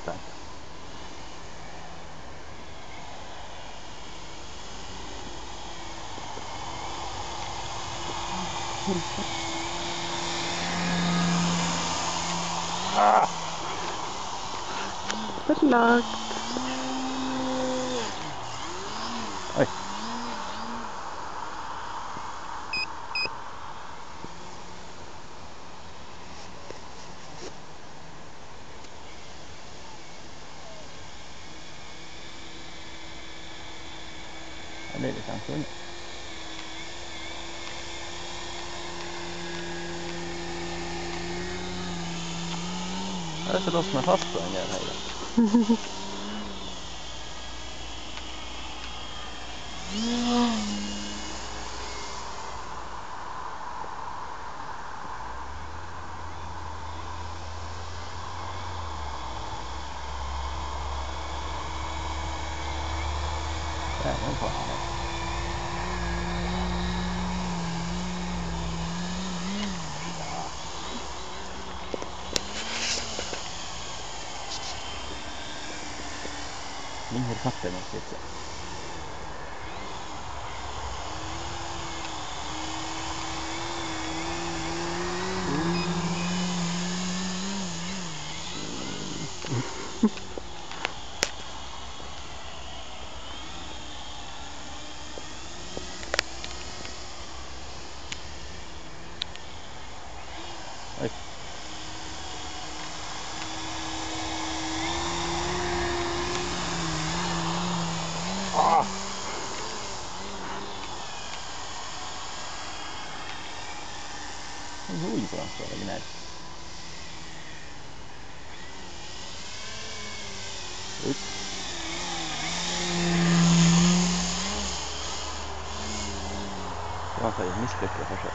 inte. Ah! Förlagt. Oj. Ja, det är lite annorlunda. Jag är så låst mig fast på den jävla höjden. Även på den. Min helikopter måste fixa. Oj. Ah! Oj, på den stora gnäll. Upp. Det var faktiskt ett misslyckat försök.